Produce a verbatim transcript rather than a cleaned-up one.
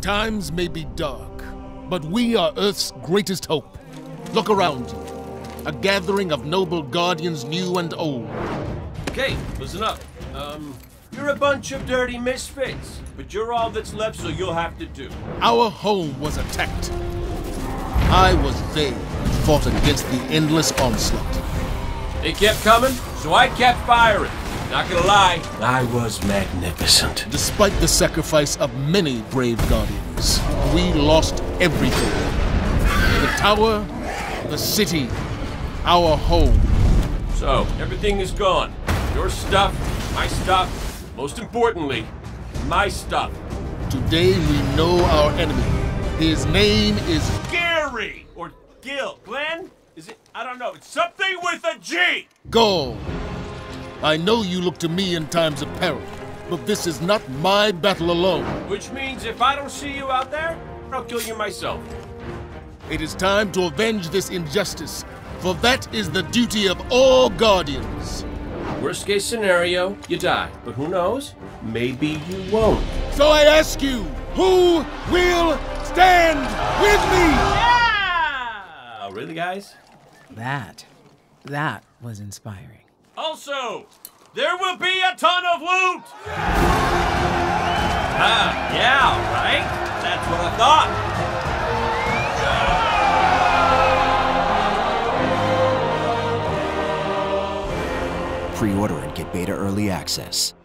Times may be dark, but we are Earth's greatest hope. Look around you. A gathering of noble guardians new and old. Okay, listen up. Um, you're a bunch of dirty misfits, but you're all that's left, so you'll have to do. Our home was attacked. I was there and fought against the endless onslaught. They kept coming, so I kept firing. Not gonna lie, I was magnificent. Despite the sacrifice of many brave guardians, we lost everything. The tower, the city, our home. So, everything is gone. Your stuff, my stuff, most importantly, my stuff. Today we know our enemy. His name is Gary! Or Gil. Glenn? Is it? I don't know. It's something with a G! Gaul. I know you look to me in times of peril, but this is not my battle alone. Which means if I don't see you out there, I'll kill you myself. It is time to avenge this injustice, for that is the duty of all guardians. Worst case scenario, you die. But who knows? Maybe you won't. So I ask you, who will stand with me? Yeah! Really, guys? That, that was inspiring. Also, there will be a ton of loot! Ah, yeah, right? That's what I thought. Pre-order and get beta early access.